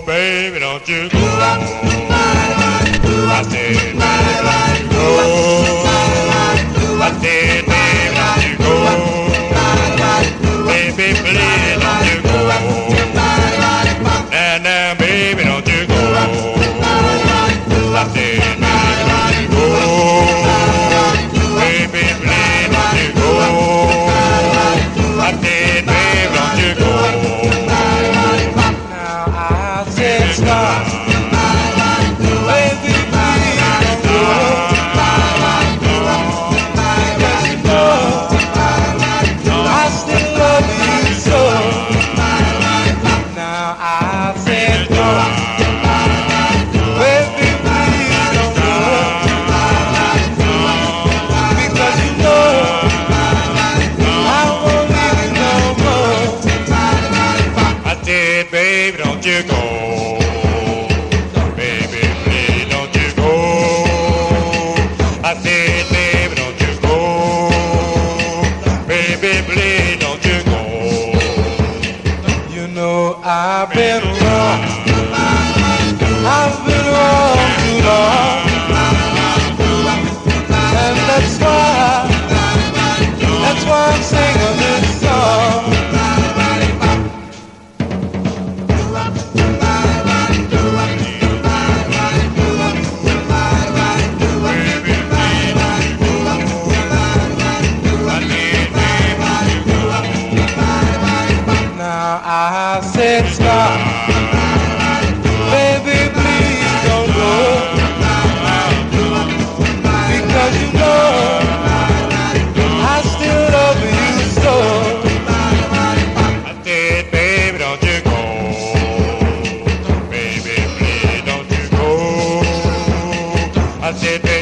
baby, don't you go. I said, baby, don't you go. I said, baby, don't you go. Baby, please don't you go. Now, baby, don't you go. I said, baby, don't you go. Baby, please don't you go. I said, baby, don't you go. Now I said stop. Baby, please don't go. Because you know I still love you so. Now I said stop. Baby, please don't go. Because you know I won't leave you no more. I said, baby, don't you go. Baby, please don't you go. I said, baby, don't you go. Baby, please don't you go. You know I've been wrong. I've been wrong too long. And that's why I'm singing this song. Now I said stop. Baby, please don't go. Because you know I still love you so. I said, baby, don't you go. Baby, please don't you go. I said,